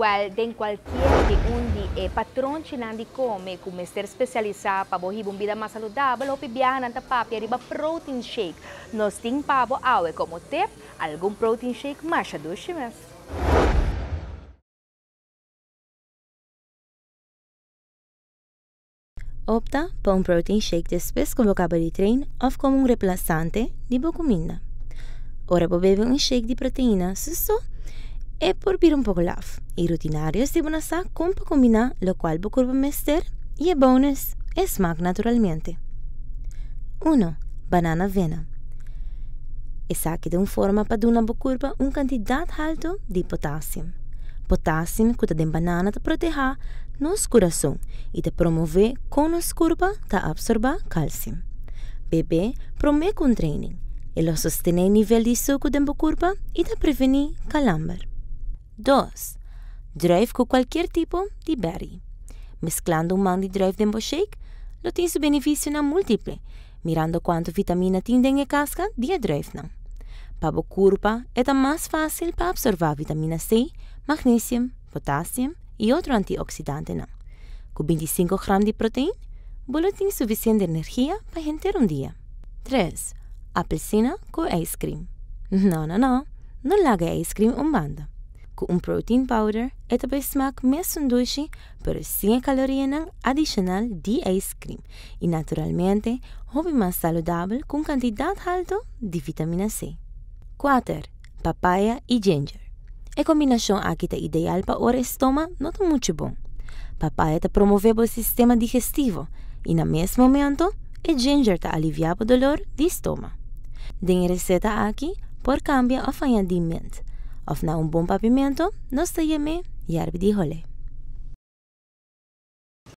igual de qualquer de undi patrão de come com mestre especializado para bohir uma vida mais saudável ou pibiar na papi riba protein shake. Nós tem pabo awe como tip algum protein shake mais doce mesmo. Opta por um protein shake depois com vocabulario trein ou como um reemplazante de boa comida. Ora, para beber um shake de proteína, só é por vir um pouco lavo. E rutinários de bonasar como para combinar, lo qual o corpo mester e é bonus, é smack naturalmente. 1. Banana avena. Essa aqui de uma forma para dar ao corpo uma quantidade alta de potássio. Potássio que tem banana te proteger nosso coração e te promover com nosso corpo te absorver cálcio. Bebê promete com treino. Ele sostener o nível de suco do corpo e te prevenir calambre. 2. Drive com qualquer tipo de berry. Mesclando um de drive dentro shake, lo tem seu benefício na múltiple, mirando quanto vitamina tem dentro casca de drive não. Para o corpo é mais fácil para absorver vitamina C, magnésio, potássio e outro antioxidante não. Com 25 gramas de proteína, bolo tem suficiente energia para render um dia. 3. Apelsina com ice cream. Não larga ice cream banda. Com protein powder, é também smaak mesmo doce, pero sem caloria adicional de ice cream e naturalmente hobby mais saudável com quantidade alta de vitamina C. 4. Papaya e ginger. A combinação aqui é ideal para o estômago, não é muito bom. Papaya te promove o sistema digestivo e no mesmo momento, o ginger te alivia o dolor de estômago. Den receita aqui por cambia of añadimiento. Of na bom pavimento, nós te llame yarbi di hole.